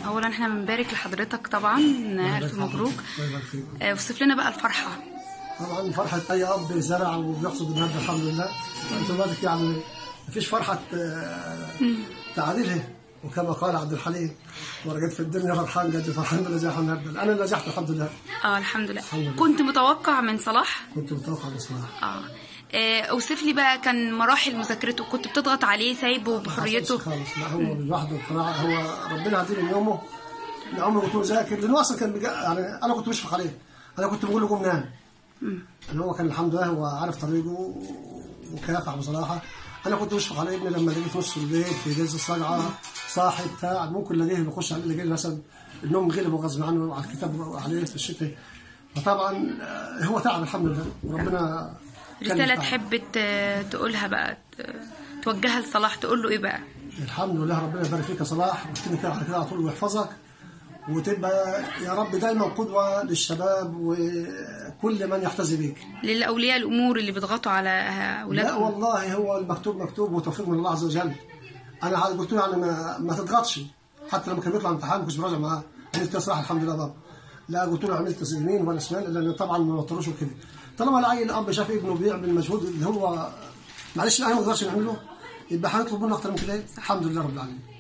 اولا احنا بنبارك لحضرتك طبعا، الف مبروك. وصف لنا بقى الفرحه. طبعا فرحه اي اب زرع وبيحصد النهارده الحمد لله. انتوا بالك يعني مفيش فرحه تعادلها، وكما قال عبد الحليم ورجعت في الدنيا فرحان جد فرحان بالنجاح النهارده. انا نجحت الحمد لله. الحمد لله. كنت متوقع من صلاح؟ كنت متوقع من صلاح. اوصف لي بقى كان مراحل مذاكرته، كنت بتضغط عليه سايبه بحريته؟ خالص لا، هو لوحده بقناعه، هو ربنا هديه من يومه لعمره كنت مذاكر، لانه اصلا كان يعني انا كنت بشفق عليه، انا كنت بقول له قوم نام. يعني هو كان الحمد لله هو عارف طريقه وكافح بصراحه. انا كنت بشفق على ابني لما الاقيه في نص الليل في جلسه صجعه صاحي بتاع، ممكن الاقيه بيخش عليه الاقيه مثلا النوم غلبه غصب عنه على الكتاب عليه في الشتاء. فطبعا هو تعب الحمد لله وربنا. رساله تحب تقولها بقى، توجهها لصلاح، تقول له ايه بقى؟ الحمد لله ربنا يبارك فيك يا صلاح، وتكون كده على كده على طول ويحفظك، وتبقى يا رب دايما قدوه للشباب وكل من يحتذي بيك. للاولياء الامور اللي بيضغطوا على اولادهم. لا والله هو المكتوب مكتوب وتوفيق من الله عز وجل. انا قلت له يعني ما تضغطش، حتى لما كان بيطلع امتحان ما كنتش براجع معاه، عملت صراحه الحمد لله بابا. لا قلت له عملت يمين ولا شمال، لان طبعا ما وتروش وكده. طالما العيل الاب شاف ابنه بيعمل مجهود اللي هو معلش احنا ما نقدرش نعمله، يبقى هنطلب منه اكتر من كده. الحمد لله رب العالمين.